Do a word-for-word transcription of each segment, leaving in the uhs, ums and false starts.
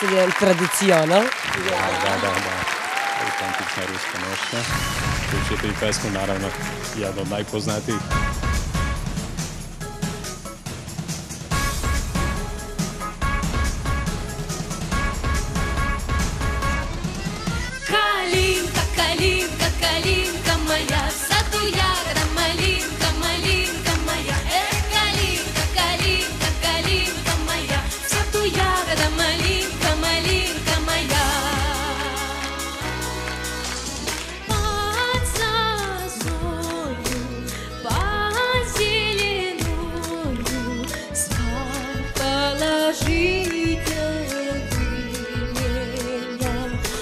je tradicional. Da, da, da, da. Autentična ruska nošnja. Čućete i pesmu, naravno, jedna od najpoznatijih. Калинка, калинка, калинка моя, в саду ягода, малинка, малинка моя. Эх, калинка, калинка, калинка моя, в саду ягода, малинка, малинка моя. Под зазорью, под зеленою, спать положите вы меня.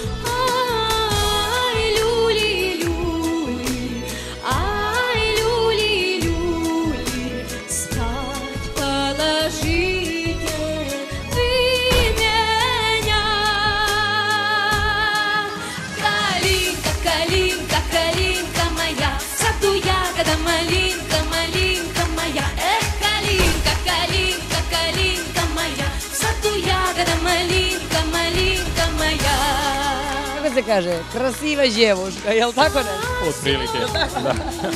Ай, люли, люли, ай, люли, люли, спать положите вы меня. Калинка, калинка, калинка моя, в саду ягода, малинка, малинка моя. Эх, калинка, калинка, калинка моя, в саду ягода, малинка, малинка моя. Kako se kaže? Krasiva djevojka, jel tako ne? Od prilike. Da.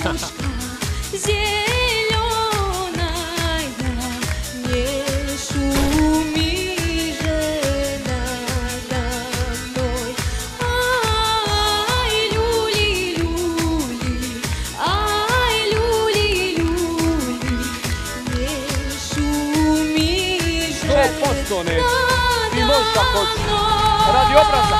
Зеленая, не шуми жена надо мной. Ай, люли, люли, ай, люли, люли, не шуми Sto posto neće. Ti жена možeš ako hoćeš. надо Radi obraza.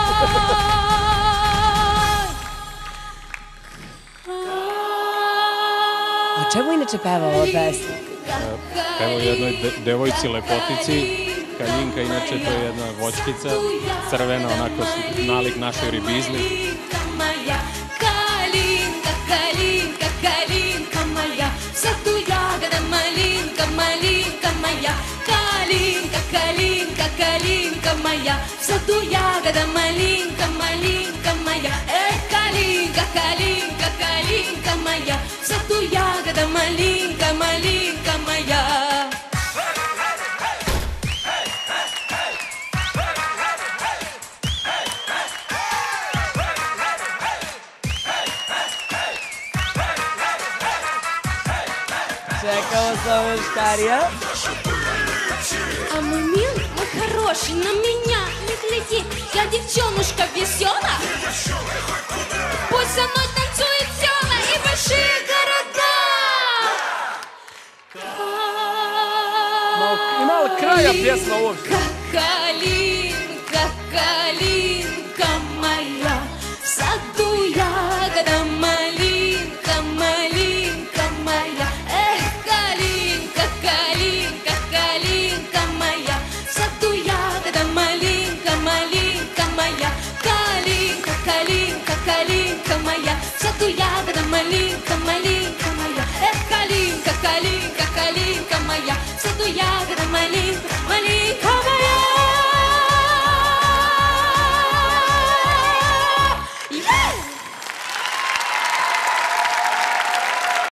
O čemu inače peva ova pesma? Evo jednoj de devojci lepotici, Kaljinka, inače to je jedna voćkica, crvena, onako nalik našoj ribizli. Калинка моя, калинка, калинка, калинка моя, в саду ягода, малинка, малинка моя. Калинка, калинка, калинка моя, в саду ягода, малинка, малинка моя. Эх, калинка, калинка, калинка моя, в саду ягода, малинка, малинка моя. Čekamo samo još starija. А мой милый, мой хороший, на меня не гляди. Я девчонушка веселая. Пусть со мной танцует села и большие города. I malo kraja pjesma uopšte. Калинка, калинка моя, в саду ягода, малинка, малинка моя. Эх, калинка, калинка, калинка моя, в саду ягода, малинка, малинка моя. Калинка, калинка, калинка моя, в саду ягода, малинка, малинка моя. Эх, калинка, калинка, калинка моя, в саду ягода,